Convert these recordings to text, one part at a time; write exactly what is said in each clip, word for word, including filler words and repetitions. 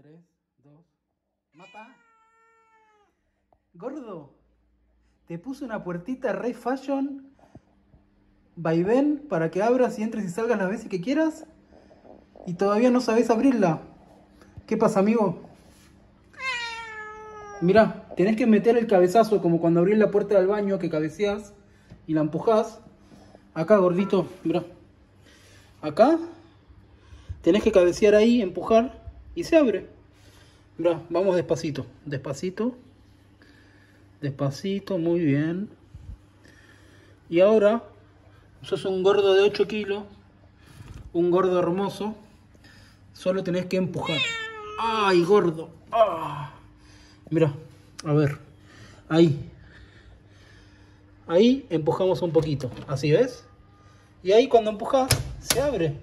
tres, dos... ¡Mapa! Gordo, te puse una puertita Rey Fashion vaivén para que abras y entres y salgas las veces que quieras y todavía no sabes abrirla. ¿Qué pasa, amigo? Mirá, tenés que meter el cabezazo como cuando abrís la puerta del baño, que cabeceás y la empujás. Acá, gordito, mirá. Acá tenés que cabecear ahí, empujar y se abre. Mirá, vamos despacito, despacito. Despacito, muy bien. Y ahora, sos un gordo de ocho kilos, un gordo hermoso, solo tenés que empujar. ¡Ay, gordo! ¡Ah! Mira, a ver, ahí. Ahí empujamos un poquito, así, ¿ves? Y ahí cuando empujas, se abre.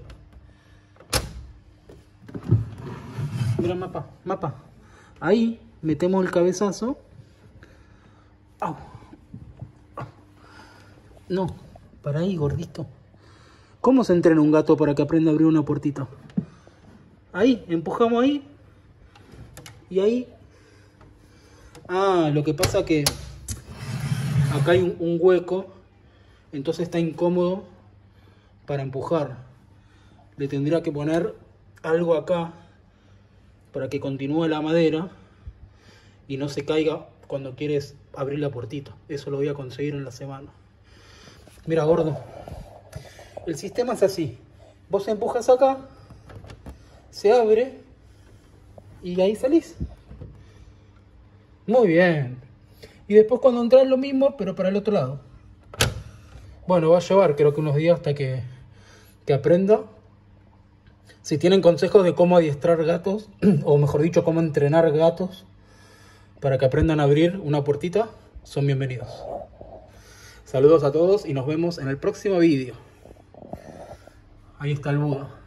Mira, mapa, mapa. Ahí metemos el cabezazo. ¡Au! No, para ahí, gordito. ¿Cómo se entrena un gato para que aprenda a abrir una puertita? Ahí, empujamos ahí. Y ahí. Ah, lo que pasa que acá hay un, un hueco. Entonces está incómodo para empujar. Le tendría que poner algo acá para que continúe la madera y no se caiga cuando quieres abrir la puertita. Eso lo voy a conseguir en la semana. Mira, gordo, el sistema es así. Vos empujas acá, se abre y ahí salís. Muy bien. Y después cuando entras lo mismo, pero para el otro lado. Bueno, va a llevar creo que unos días hasta que, que aprenda. Si tienen consejos de cómo adiestrar gatos, o mejor dicho, cómo entrenar gatos para que aprendan a abrir una puertita, son bienvenidos. Saludos a todos y nos vemos en el próximo vídeo. Ahí está el Buda.